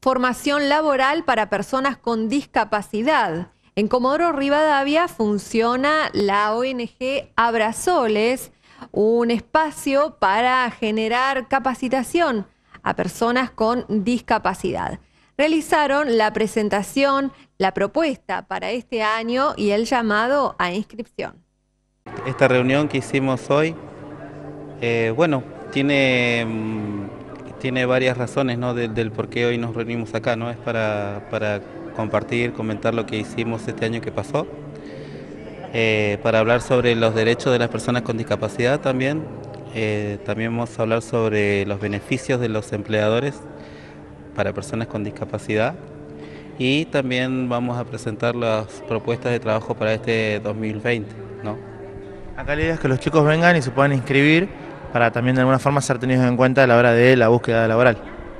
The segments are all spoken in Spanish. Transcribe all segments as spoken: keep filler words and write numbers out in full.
formación laboral para personas con discapacidad. En Comodoro Rivadavia funciona la O N G Abrazoles, un espacio para generar capacitación a personas con discapacidad. Realizaron la presentación, la propuesta para este año y el llamado a inscripción. Esta reunión que hicimos hoy, eh, bueno, tiene, tiene varias razones, ¿no? del, del por qué hoy nos reunimos acá, ¿no? Es para, para compartir, comentar lo que hicimos este año que pasó, eh, para hablar sobre los derechos de las personas con discapacidad también. Eh, también vamos a hablar sobre los beneficios de los empleadores para personas con discapacidad y también vamos a presentar las propuestas de trabajo para este dos mil veinte, ¿no? Acá la idea es que los chicos vengan y se puedan inscribir para también de alguna forma ser tenidos en cuenta a la hora de la búsqueda laboral.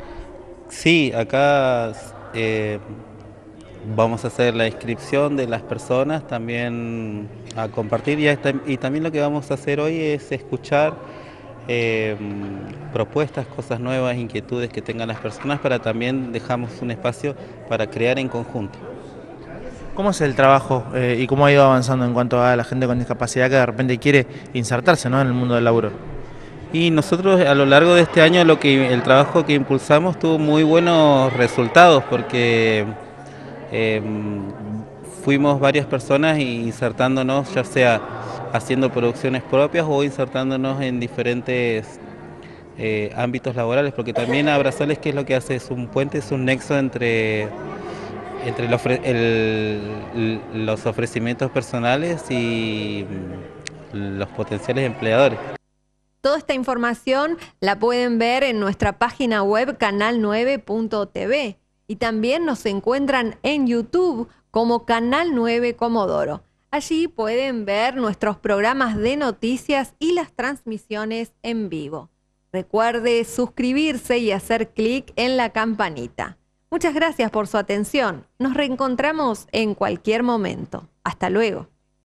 Sí, acá eh, vamos a hacer la inscripción de las personas, también a compartir y, esta, y también lo que vamos a hacer hoy es escuchar eh, propuestas, cosas nuevas, inquietudes que tengan las personas, para también dejamos un espacio para crear en conjunto. ¿Cómo es el trabajo eh, y cómo ha ido avanzando en cuanto a la gente con discapacidad que de repente quiere insertarse, ¿no?, en el mundo del laburo? Y nosotros a lo largo de este año lo que el trabajo que impulsamos tuvo muy buenos resultados, porque eh, fuimos varias personas insertándonos, ya sea haciendo producciones propias o insertándonos en diferentes eh, ámbitos laborales, porque también Abrazoles, ¿qué es lo que hace? Es un puente, es un nexo entre, entre el ofre el, los ofrecimientos personales y los potenciales empleadores. Toda esta información la pueden ver en nuestra página web canal nueve punto t v y también nos encuentran en YouTube como Canal nueve Comodoro. Allí pueden ver nuestros programas de noticias y las transmisiones en vivo. Recuerde suscribirse y hacer clic en la campanita. Muchas gracias por su atención. Nos reencontramos en cualquier momento. Hasta luego.